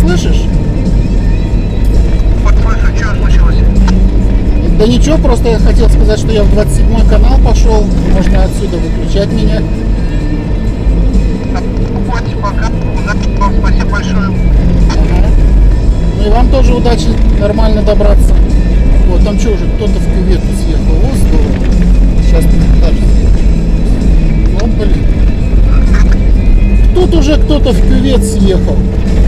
слышишь? Слышу, что случилось? Да ничего, просто я хотел сказать, что я в 27-й канал пошел. Можно отсюда выключать меня. Вот, пока. Удачи вам, спасибо большое. Ага. Ну и вам тоже удачи нормально добраться. Вот, там что уже, кто-то в кювету съехал. О, здорово. Сейчас подожди. Ну, блин. Тут уже кто-то в кювет съехал.